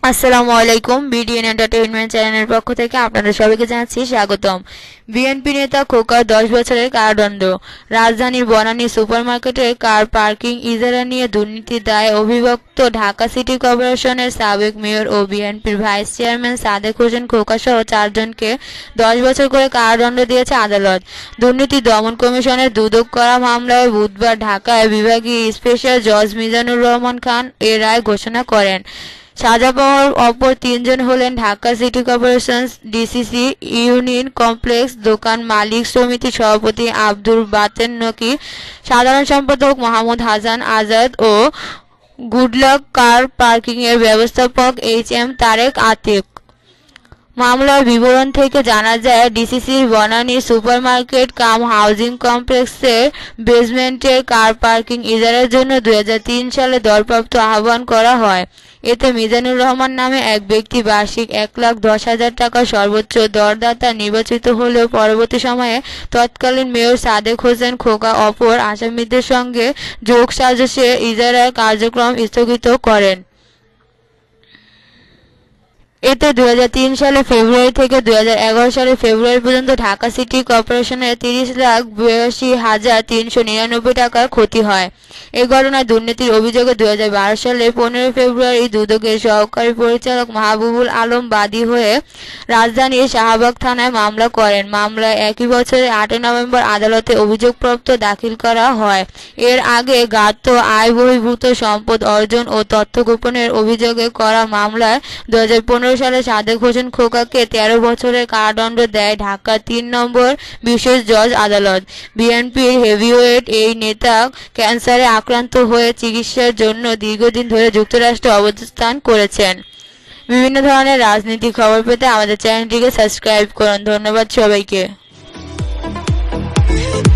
আসসালামু আলাইকুম। BDN entertainment চ্যানেলের পক্ষ থেকে আপনাদের সবাইকে জানাচ্ছি স্বাগতম। বিএনপি নেতা খোকা 10 বছরের কারাদণ্ড। রাজধানীর বনানী সুপারমার্কেটের কার পার্কিং ইজারা নিয়ে দুর্নীতির দায়ে অভিযুক্ত ঢাকা সিটি কর্পোরেশনের সাবেক মেয়র ও বিএনপির ভাইস চেয়ারম্যান সাদেক হোসেন খোকাসহ 4 জনকে 10 বছর করে কারাদণ্ড দিয়েছে আদালত। দুর্নীতি দমন কমিশনের দুদক করা মামলায় বুধবার ঢাকায় বিভাগীয় স্পেশাল জজ মিজানুর রহমান খান এ রায় ঘোষণা করেন। সাজা পাওয়ার অপর 3 জন হলেন Dhaka city corporation DCC union complex দোকান মালিক সমিতির সভাপতি আব্দুল বাতেন নকি, সাধারণ সম্পাদক মোহাম্মদ হাসান আজাদ ও গুডলাক কার পার্কিং এর ব্যবস্থাপক এইচ.এম. তারেক আতিক। মামলার বিবরণ থেকে জানা যায়, ডিসিসির বনানী সুপারমার্কেট কাম হাউজিং কমপ্লেক্সের বেসমেন্টের কার পার্কিং ইজারার জন্য 2003 সালে দরপ্রাপ্ত আহ্বান করা হয়। এতে মিজানুর রহমান নামে এক ব্যক্তি বার্ষিক 1,10,000 টাকা সর্বোচ্চ দরদাতা নির্বাচিত হলেও পরবর্তী সময়ে তৎকালীন মেয়র সাদেক হোসেন খোকা অপর আসামিদের সঙ্গে যোগসাজশে ইজারার কার্যক্রম স্থগিত করেন। এতে 2003 সালে ফেব্রুয়ারি থেকে 2011 সালের ফেব্রুয়ারি পর্যন্ত ঢাকা সিটি কর্পোরেশনের 30,82,399 টাকার ক্ষতি হয়। এই ঘটনায় দুর্নীতির অভিযোগে 2012 সালের 15 ফেব্রুয়ারি দুদকের সহকারী পরিচালক মাহবুবুল আলম বাদী হয়ে রাজধানীর শাহবাগ থানায় মামলা করেন। মামলায় একই বছরের 8 নভেম্বর আদালতে অভিযোগপত্র দাখিল করা হয়। এর আগে জ্ঞাত আয় বহির্ভূত সম্পদ অর্জন ও তথ্য গোপনের অভিযোগে করা মামলায় 2015 সালে সাদেক হোসেন খোকাকে 13 বছরের কারাদণ্ড দেয় ঢাকা 3 নম্বর বিশেষ জজ আদালত। বিএনপির হেভিওয়েট এই নেতা ক্যান্সারে আক্রান্ত হয়ে চিকিৎসার জন্য দীর্ঘদিন ধরে যুক্তরাষ্ট্রে অবস্থান করেছেন। বিভিন্ন ধরনের রাজনীতিক খবর পেতে আমাদের চ্যানেলটিকে সাবস্ক্রাইব করুন। ধন্যবাদ সবাইকে।